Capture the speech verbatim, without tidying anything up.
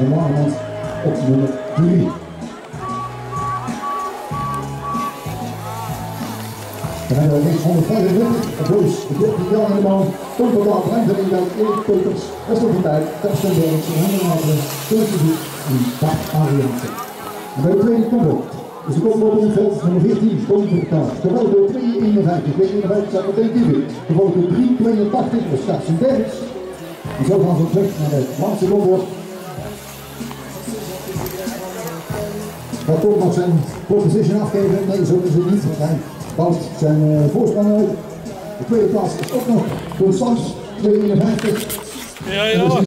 de Langeland op nummer drie. Dan hebben we rechts honderdvijfendertig, Bruce, de dertien Jan en de man, Tom van Dal, Frank van Ringdijk, Erik Peters, Esther van Dijk, Karsten Bergs, Hendrik Maderen, Philip de en Bart Ariansen. En bij de tweede combo is de combo in het veld nummer veertien, Tom van Dal, gevolgd door twee eenenvijftig, twee eenenvijftig staat meteen Kiwi, gevolgd door drie tweeëntachtig, dat is Karsten Bergs. En zo gaan ze terug naar de laatste combo. Gaat Tom nog zijn pole position afgeven? Nee, zo is het niet, want hij bouwt zijn uh, voorsprong uit. De tweede plaats is ook nog door Sams, twee eenenvijftig. Ja, ja.